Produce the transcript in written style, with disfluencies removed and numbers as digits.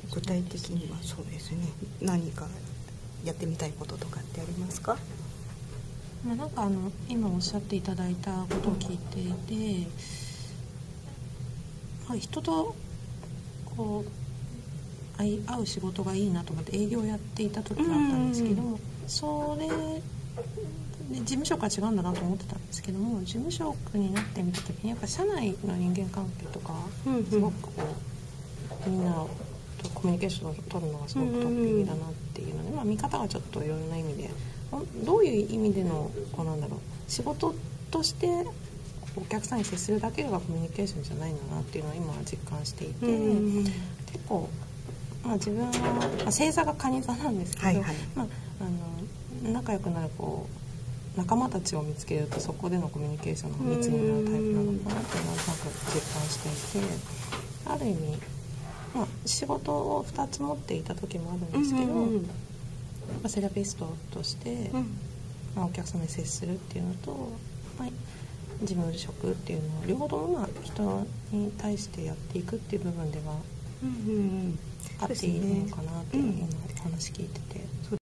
具体的にはそうですね、何かやってみたいこととかってありますか？ なんか今おっしゃっていただいたことを聞いていて、人とこう会う仕事がいいなと思って営業をやっていた時があったんですけども、それで事務職は違うんだなと思ってたんですけども、事務職になってみた時にやっぱ社内の人間関係とかすごくこうみんなとコミュニケーションを取るのがすごく得意だなっていうので、見方がちょっといろんな意味でどういう意味での仕事としてお客さんに接するだけがコミュニケーションじゃないんだなっていうのを今は実感していて、結構、自分は、星座が蟹座なんですけど、仲良くなる仲間たちを見つけるとそこでのコミュニケーションが密になるタイプなのかなっていうのをなんか実感していて、ある意味、仕事を2つ持っていた時もあるんですけど、セラピストとして、お客様に接するっていうのと、事務職っていうのを両方とも人に対してやっていくっていう部分ではあっていいのかなっていう今お話聞いてて